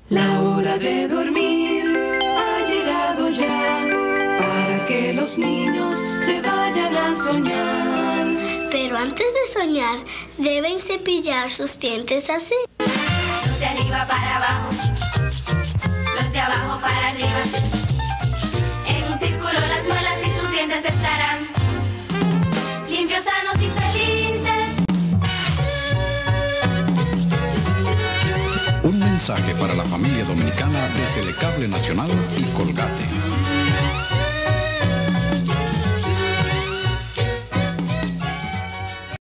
La hora de dormir ha llegado ya, para que los niños se vayan a soñar. Pero antes de soñar, deben cepillar sus dientes así. Los de arriba para abajo, los de abajo para arriba. En un círculo las muelas y tus dientes estarán limpios, sanos y felices. Un mensaje para la familia dominicana de Telecable Nacional y Colgate.